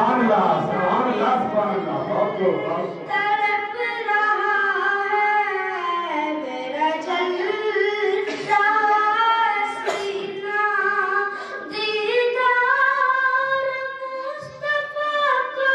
सुभान अल्लाह, सुभान अल्लाह, सुभान अल्लाह। बहुत खूब, बहुत खूब। तड़प रहा है मेरा जलता सीना, दीदार मुस्तफा को,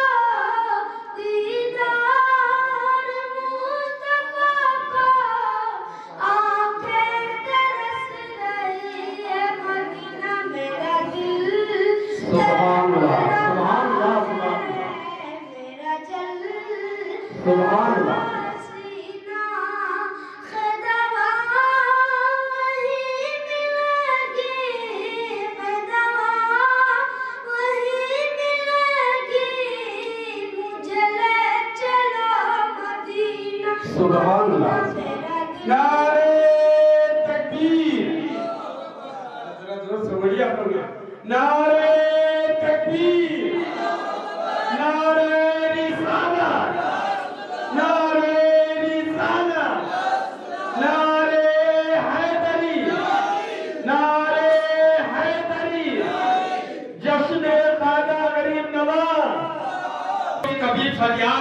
दीदार मुस्तफा को, आंखें तरस रही है मदीना मेरा दिल। सुभान अल्लाह, सुभान अल्लाह, सुभान अल्लाह, मेरा जल सुभान अल्लाह। सीना, खदवा वही मिलेगी, खदवा वही मिलेगी, मुझे ले चलो मदीना। सुभान अल्लाह। मेरा दिल नारे तकबीर। जरा जोर से बोलिए आप लोग। नारे तकबीर, नारे रिसालत, नारे रिसालत, नारे हैदरी, नारे हैदरी, जश्न ख्वाजा गरीब नवाज। कभी फरियाद